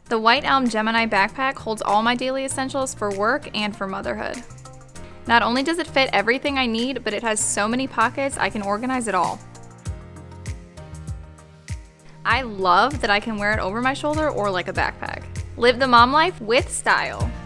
The White Elm Gemini backpack holds all my daily essentials for work and for motherhood. Not only does it fit everything I need, but it has so many pockets I can organize it all. I love that I can wear it over my shoulder or like a backpack. Live the mom life with style.